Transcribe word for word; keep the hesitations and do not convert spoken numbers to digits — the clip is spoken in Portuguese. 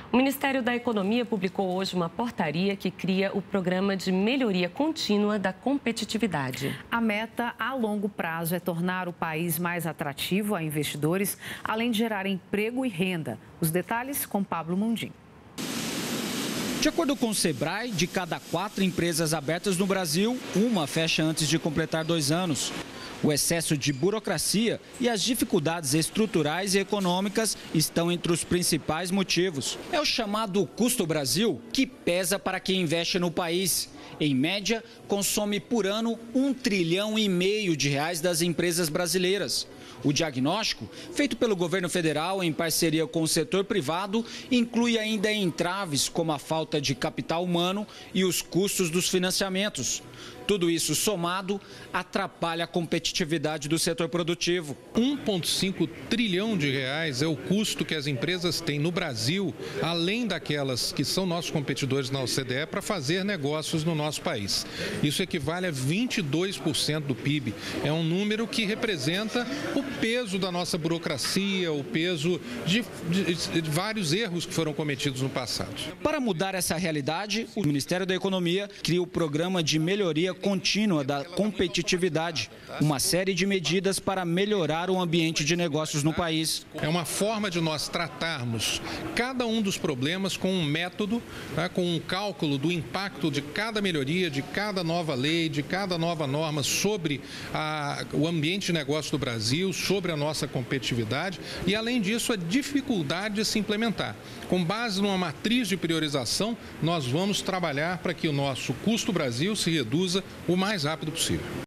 O Ministério da Economia publicou hoje uma portaria que cria o Programa de Melhoria Contínua da Competitividade. A meta a longo prazo é tornar o país mais atrativo a investidores, além de gerar emprego e renda. Os detalhes com Pablo Mundim. De acordo com o Sebrae, de cada quatro empresas abertas no Brasil, uma fecha antes de completar dois anos. O excesso de burocracia e as dificuldades estruturais e econômicas estão entre os principais motivos. É o chamado custo Brasil que pesa para quem investe no país. Em média, consome por ano um trilhão e meio de reais das empresas brasileiras. O diagnóstico, feito pelo governo federal em parceria com o setor privado, inclui ainda entraves como a falta de capital humano e os custos dos financiamentos. Tudo isso somado atrapalha a competitividade do setor produtivo. um vírgula cinco trilhão de reais é o custo que as empresas têm no Brasil, além daquelas que são nossos competidores na O C D E, para fazer negócios no nosso país. Isso equivale a vinte e dois por cento do P I B. É um número que representa o peso da nossa burocracia, o peso de, de, de vários erros que foram cometidos no passado. Para mudar essa realidade, o Ministério da Economia cria o Programa de Melhoria Contínua da Competitividade, uma série de medidas para melhorar o ambiente de negócios no país. É uma forma de nós tratarmos cada um dos problemas com um método, tá, com um cálculo do impacto de cada melhoria, de cada nova lei, de cada nova norma sobre a, o ambiente de negócio do Brasil, sobre a nossa competitividade e, além disso, a dificuldade de se implementar. Com base numa matriz de priorização, nós vamos trabalhar para que o nosso custo Brasil se reduza o mais rápido possível.